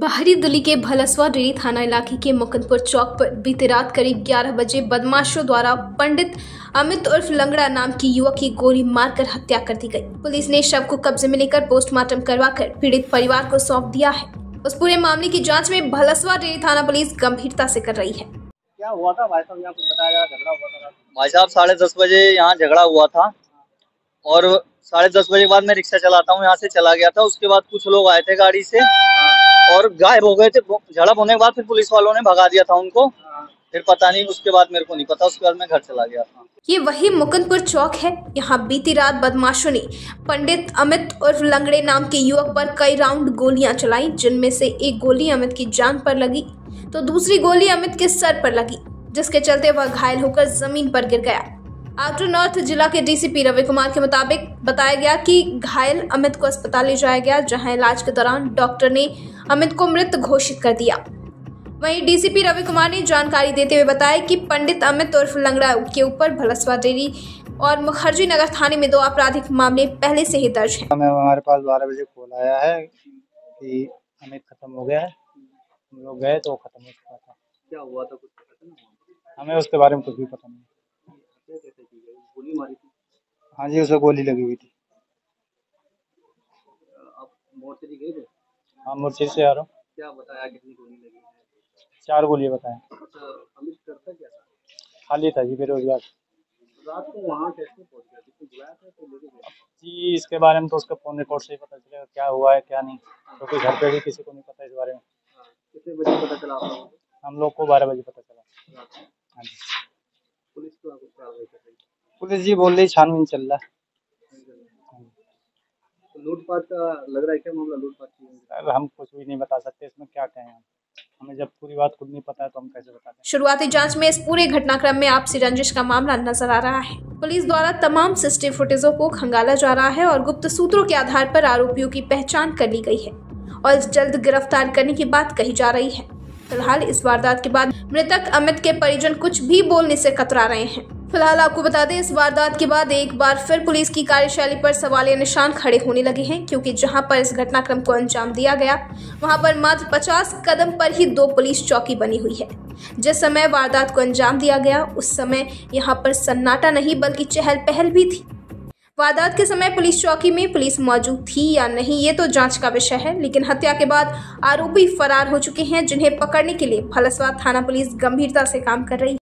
बाहरी दिल्ली के भलसवा डेरी थाना इलाके के मुकुंदपुर चौक पर बीती रात करीब 11 बजे बदमाशों द्वारा पंडित अमित उर्फ लंगड़ा नाम की युवक की गोली मारकर हत्या कर दी गई। पुलिस ने शव को कब्जे में लेकर पोस्टमार्टम करवाकर पीड़ित परिवार को सौंप दिया है। उस पूरे मामले की जांच में भलसवा डेरी थाना पुलिस गंभीरता से कर रही है। क्या हुआ था भाई साहब, यहाँ कुछ बताया, झगड़ा हुआ था? भाई साहब 10:30 बजे यहाँ झगड़ा हुआ था और 10:30 बजे के बाद मैं रिक्शा चलाता हूँ, यहाँ से चला गया था। उसके बाद कुछ लोग आए थे गाड़ी से और गायब हो गए थे। झड़प होने के बाद फिर पुलिस वालों ने भगा दिया था उनको। फिर पता नहीं, उसके बाद मेरे को नहीं पता। उसके बाद मैं घर चला गया था। ये वही मुकुंदपुर चौक है। यहाँ बीती रात बदमाशों ने पंडित अमित उर्फ लंगड़े नाम के युवक पर कई राउंड गोलियां चलाई, जिनमें से एक गोली अमित की जान पर लगी तो दूसरी गोली अमित के सर पर लगी, जिसके चलते वह घायल होकर जमीन पर गिर गया। आउटर नॉर्थ जिला के डीसीपी रवि कुमार के मुताबिक बताया गया कि घायल अमित को अस्पताल ले जाया गया, जहां इलाज के दौरान डॉक्टर ने अमित को मृत घोषित कर दिया। वहीं डीसीपी रवि कुमार ने जानकारी देते हुए बताया कि पंडित अमित उर्फ लंगड़ा के ऊपर भलसवा डेरी और मुखर्जी नगर थाने में 2 आपराधिक मामले पहले से ही दर्ज हैं। हमारे पास 12 बजे कॉल आया है कि अमित खत्म हो गया है। हम लोग गए तो खत्म हो चुका था। क्या हुआ था, कुछ पता नहीं? हमें उसके बारे में कुछ भी पता नहीं। गोली मारी थी? हाँ जी, उसे गोली लगी हुई थी। आप मोर्चे से गए थे? हाँ, मोर्चे से आ रहा हूँ। क्या बताया, कितनी गोली लगी है? 4 गोलियां बताएं। अच्छा, अमित करता क्या था? खाली था जी, बेरोजगार। रात को वहाँ कैसे पहुँच गया? किसी बुलाया था तो लेके गया जी, इसके बारे में तो उसके फोन रिकॉर्ड से ही पता चलेगा क्या हुआ है क्या नहीं, क्योंकि घर पे भी किसी को नहीं पता इस बारे में। कितने बजे पता चला आप लोगों को? हम लोग को 12 बजे पता चला। हाँ जी। पुलिस तो कुछ कार्रवाई कर रही है? पुलिस जी बोल रही छानबीन चल रहा है। लूटपाट का लग रहा है, क्या मामला लूटपाट की? सर, हम कुछ भी नहीं बता सकते इसमें, क्या कहें। हमें जब पूरी बात खुद नहीं पता है तो हम कैसे बताते हैं। शुरुआती जांच में इस पूरे घटनाक्रम में आपसी रंजिश का मामला नजर आ रहा है। पुलिस द्वारा तमाम सीसीटीवी फुटेजों को खंगाला जा रहा है और गुप्त सूत्रों के आधार पर आरोपियों की पहचान कर ली गई है और जल्द गिरफ्तार करने की बात कही जा रही है। फिलहाल इस वारदात के बाद मृतक अमित के परिजन कुछ भी बोलने से कतरा रहे हैं। फिलहाल आपको बता दें, इस वारदात के बाद एक बार फिर पुलिस की कार्यशैली पर सवालिया निशान खड़े होने लगे हैं, क्योंकि जहां पर इस घटनाक्रम को अंजाम दिया गया वहां पर मात्र 50 कदम पर ही 2 पुलिस चौकी बनी हुई है। जिस समय वारदात को अंजाम दिया गया उस समय यहां पर सन्नाटा नहीं बल्कि चहल पहल भी थी। वारदात के समय पुलिस चौकी में पुलिस मौजूद थी या नहीं, ये तो जांच का विषय है, लेकिन हत्या के बाद आरोपी फरार हो चुके हैं, जिन्हें पकड़ने के लिए भलसवा थाना पुलिस गंभीरता से काम कर रही है।